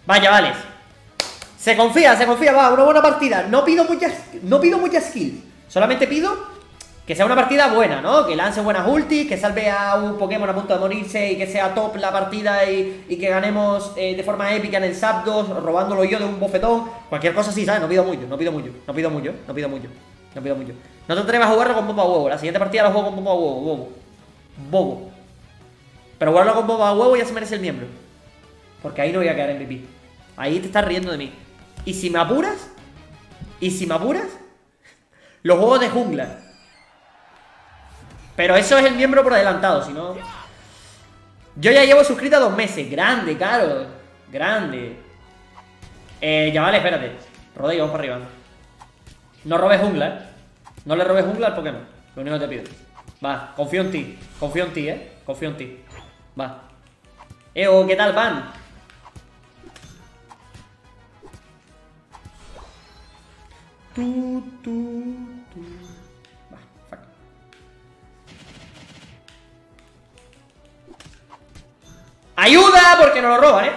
Vaya, vale. Se confía, va, una buena partida. No pido muchas kills. Solamente pido que sea una partida buena, ¿no? Que lance buenas ultis, que salve a un Pokémon a punto de morirse y que sea top la partida y que ganemos de forma épica en el Zapdos, robándolo yo de un bofetón. Cualquier cosa así, ¿sabes? No pido mucho. No te atrevas a jugarlo con bomba a huevo. La siguiente partida la juego con bomba a huevo, bobo. Pero jugarlo con bomba a huevo ya se merece el miembro. Porque ahí no voy a quedar MVP. Ahí te estás riendo de mí. Y si me apuras, los juegos de jungla. Pero eso es el miembro por adelantado, si no... Yo ya llevo suscrita 2 meses. Grande, caro. Grande. Ya vale, espérate. Rodeo, vamos para arriba. No robes jungla, No le robes jungla al Pokémon. Lo único que te pido. Va, confío en ti. Confío en ti. Va. ¿Qué tal van? Va, fuck. ¡Ayuda! Porque nos lo roban,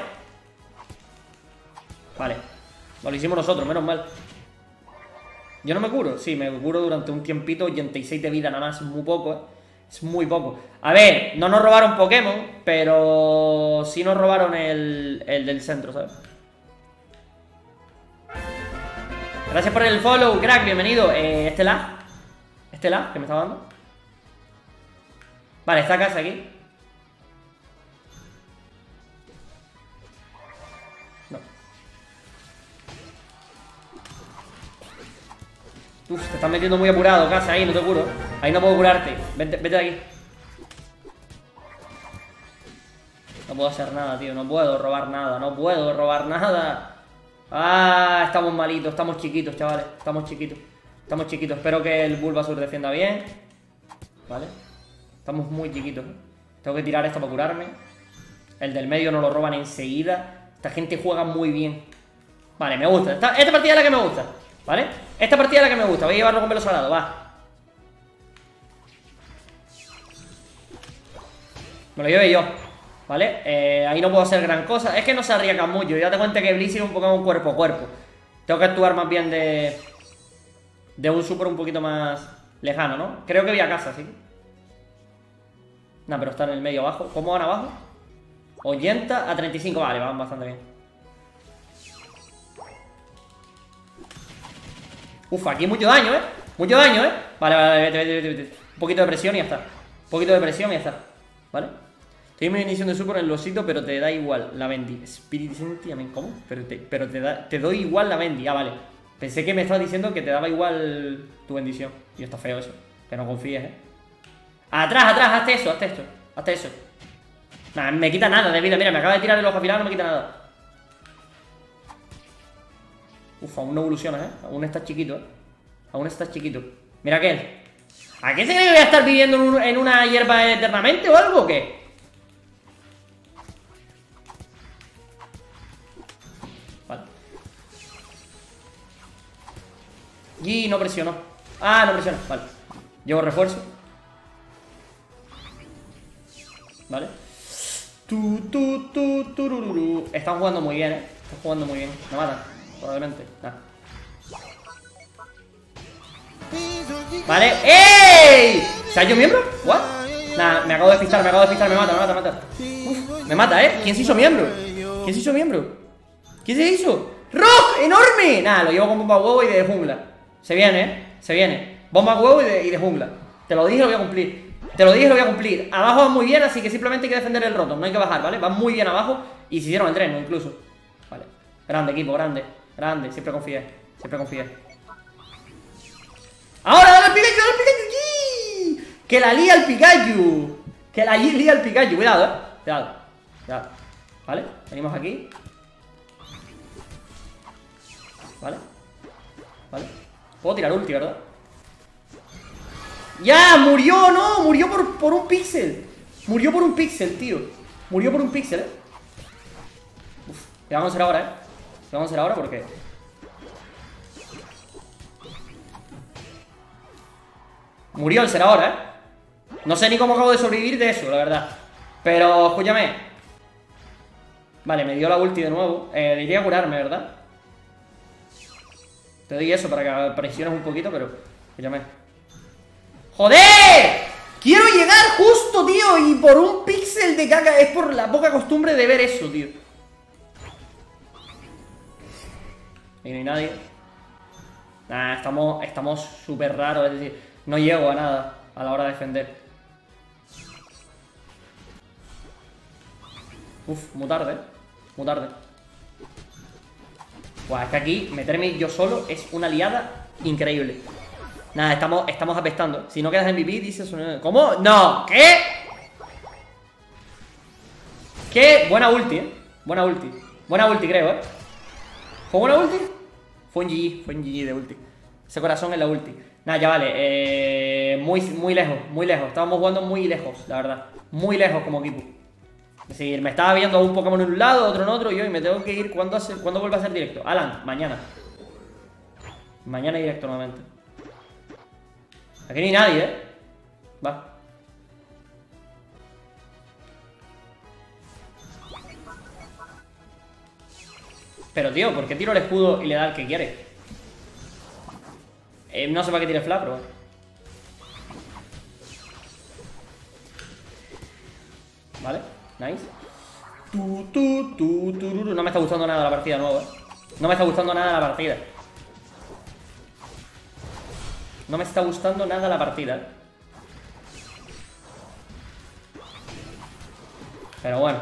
Vale. Lo hicimos nosotros, menos mal. Yo no me curo. Sí, me curo durante un tiempito. 86 de vida nada más. Muy poco, Es muy poco. A ver, no nos robaron Pokémon, pero sí nos robaron el del centro, ¿sabes? Gracias por el follow, crack, bienvenido. Estelar, que me está dando. Vale, esta casa aquí. No. Uf, te estás metiendo muy apurado, casa, ahí, no te curo. Ahí no puedo curarte. Vete de aquí. No puedo hacer nada, tío. No puedo robar nada. Ah, estamos malitos, estamos chiquitos, chavales. Estamos chiquitos. Espero que el Bulbasaur defienda bien. Vale. Estamos muy chiquitos. Tengo que tirar esto para curarme. El del medio no lo roban enseguida. Esta gente juega muy bien. Vale, me gusta. Esta partida es la que me gusta. ¿Vale? Esta partida es la que me gusta. Voy a llevarlo con velo salado, va. Me lo lleve yo. ¿Vale? Ahí no puedo hacer gran cosa. Es que no se arriesgan mucho. Ya te cuenta que Blissey es un Pokémon cuerpo a cuerpo. Tengo que actuar más bien de un super un poquito más lejano, ¿no? Creo que voy a casa, ¿sí? Nah, pero está en el medio abajo. ¿Cómo van abajo? 80 a 35. Vale, van bastante bien. Uf, aquí mucho daño, Mucho daño, Vale, vete. Un poquito de presión y ya está. ¿Vale? Estoy en inicio de super en el osito, pero te da igual la Bendy. Spirit Sentiment, ¿cómo? Pero te doy igual la Bendy. Ah, vale. Pensé que me estabas diciendo que te daba igual tu bendición. Y está feo eso. Que no confíes, Atrás, hazte eso. Nah, me quita nada de vida. Mira, me acaba de tirar el ojo afilado, no me quita nada. Uf, aún no evolucionas, Aún estás chiquito, Mira aquel. ¿A qué se cree que voy a estar viviendo en una hierba eternamente o algo o qué? Vale. Y no presionó. Ah, no presionó, vale. Llevo refuerzo. Vale. Están jugando muy bien, Me matan, probablemente. Nah. Vale. ¡Ey! ¿Se ha hecho miembro? ¿What? Nah, me acabo de despistar, me mata. Uf, me mata, ¿Quién se hizo miembro? ¿Quién se hizo? ¡Rock! ¡Enorme! Nah, lo llevo con bomba huevo y de jungla. Se viene. Bomba huevo y de jungla. Te lo dije, lo voy a cumplir. Abajo van muy bien, así que simplemente hay que defender el roto. No hay que bajar, ¿vale? Van muy bien abajo y se hicieron el tren, incluso. Vale. Grande, equipo, grande. Siempre confía. ¡Ahora, dale al Pikachu! ¡Sí! ¡Que la lía el Pikachu! Cuidado, Cuidado. Vale, venimos aquí. Vale. Puedo tirar ulti, ¿verdad? ¡Ya! ¡Murió! ¡No! Murió por un píxel. Tío. Uf, ¿qué vamos a hacer ahora, porque... Murió el ser ahora, No sé ni cómo acabo de sobrevivir de eso, la verdad. Pero, escúchame. Vale, me dio la ulti de nuevo. Debería curarme, ¿verdad? Te doy eso para que presiones un poquito, pero... Escúchame. ¡Joder! Quiero llegar justo, tío. Y por un píxel de caca. Es por la poca costumbre de ver eso, tío. Ahí no hay nadie. Nah, estamos súper raros. Es decir, no llego a nada a la hora de defender. Uf, muy tarde. Muy tarde. Buah, es que aquí meterme yo solo es una liada increíble. Nada, estamos apestando. Si no quedas MVP, dices... ¿Cómo? ¡No! ¿Qué? ¿Qué? Buena ulti, Buena ulti. Buena ulti, creo, ¿Fue buena ulti? Fue un GG de ulti. Ese corazón es la ulti. Nada, ya vale. Muy lejos, muy lejos. Estábamos jugando muy lejos, la verdad. Muy lejos como equipo. Es decir, me estaba viendo un Pokémon en un lado, otro en otro, y hoy me tengo que ir. ¿Cuándo vuelve a ser directo? Alan, mañana. Mañana directo nuevamente. Aquí no hay nadie, Va. Pero, tío, ¿por qué tiro el escudo y le da el que quiere? No sé para qué tire flash, pero... Vale, nice. No me está gustando nada la partida nueva, No me está gustando nada la partida. No me está gustando nada la partida. Pero bueno.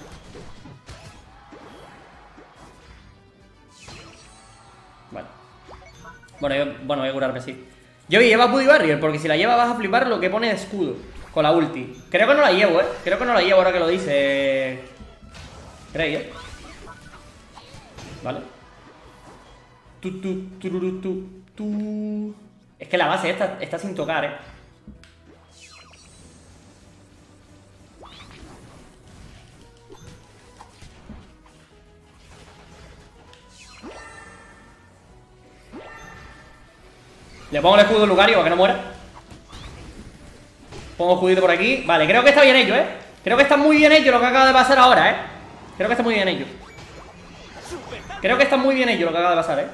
Vale. Bueno, voy a curarme, sí. Yo lleva Buddy Barrier, porque si la lleva vas a flipar lo que pone de escudo con la ulti. Creo que no la llevo, Creo que no la llevo ahora que lo dice Grey, Vale. Es que la base está sin tocar, Le pongo el escudo Lucario para que no muera. Pongo escudito por aquí. Vale, creo que está bien hecho, Creo que está muy bien hecho lo que acaba de pasar ahora, Creo que está muy bien hecho. Creo que está muy bien hecho lo que acaba de pasar,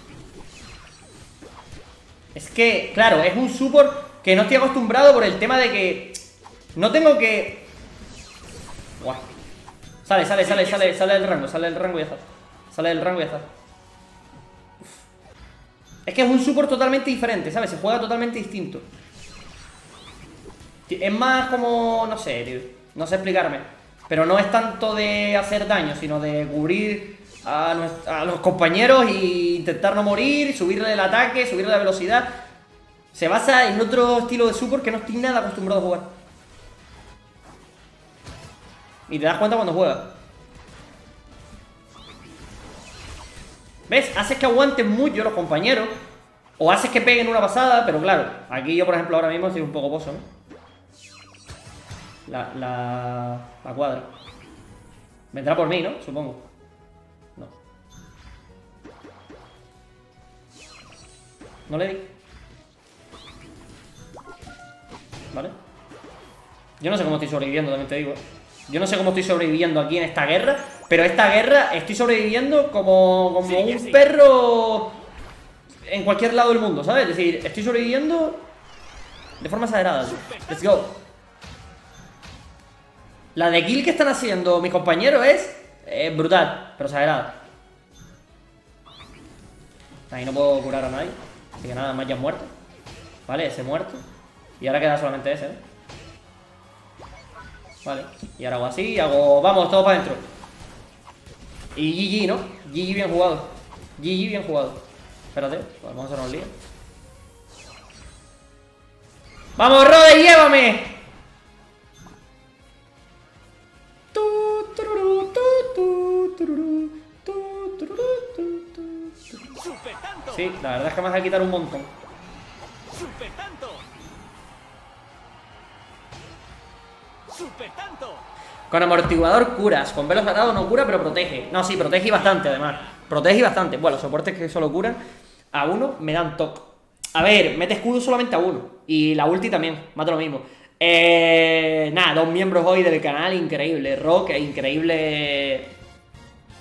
Es que, claro, es un support que no estoy acostumbrado por el tema de que no tengo que... Buah. Sale del rango, y ya está. Sale del rango y ya está. Es que es un support totalmente diferente, ¿sabes? Se juega totalmente distinto. Es más como... no sé, tío. No sé explicarme. Pero no es tanto de hacer daño, sino de cubrir a los compañeros e intentar no morir, subirle el ataque, subirle la velocidad. Se basa en otro estilo de support que no estoy nada acostumbrado a jugar. Y te das cuenta cuando juegas. ¿Ves? Haces que aguanten mucho los compañeros. O haces que peguen una pasada, pero claro, aquí yo por ejemplo ahora mismo estoy un poco pozo, La cuadra. Vendrá por mí, ¿no? Supongo. No. No le di. ¿Vale? Yo no sé cómo estoy sobreviviendo, también te digo. Yo no sé cómo estoy sobreviviendo aquí en esta guerra. Pero esta guerra estoy sobreviviendo como un perro en cualquier lado del mundo, ¿sabes? Es decir, estoy sobreviviendo de forma exagerada. Let's go. La de kill que están haciendo mis compañeros es brutal, pero exagerada. Ahí no puedo curar a nadie. Así que nada, más ya muerto. Vale, ese muerto. Y ahora queda solamente ese, Vale, y ahora hago así, vamos, todos para adentro. Y GG, ¿no? GG bien jugado. GG bien jugado. Espérate, vamos a hacer un lío. ¡Vamos, Rode, llévame! Sí, la verdad es que me vas a quitar un montón. Con amortiguador curas, con velo sagrado no cura, pero protege. No, sí, protege y bastante además. Protege y bastante. Bueno, los soportes que solo curan a uno me dan toque. A ver, mete escudo solamente a uno. Y la ulti también, mata lo mismo. Nada, 2 miembros hoy del canal, increíble. Rock, increíble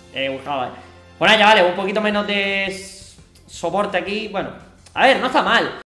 Buscaba. Bueno, ya vale, un poquito menos de soporte aquí. Bueno, a ver, no está mal.